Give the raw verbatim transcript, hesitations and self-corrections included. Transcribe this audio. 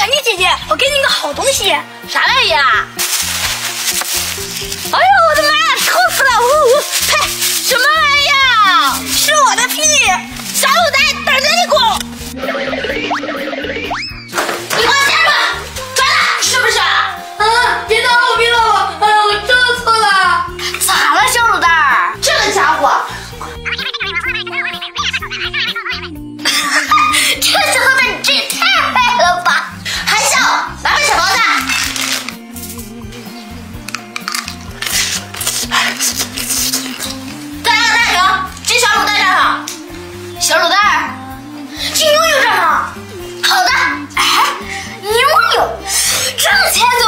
婵妮姐姐，我给你个好东西。 啥玩意啊？哎呦我的妈呀，臭死了！呜呜，呸！什么玩意啊？ 是我的屁！ 小卤蛋，等着你滚！你给我下吧，抓了是不是？ 啊！别打我，别打我！哎呀，我真的错了。 咋了，小卤蛋儿？这个家伙，这小卤蛋，你这也太坏了吧！还笑？拿个小包子。再来个大饼，这小卤蛋站好。小卤蛋儿，这妞妞站好。好的。哎，妞妞，这才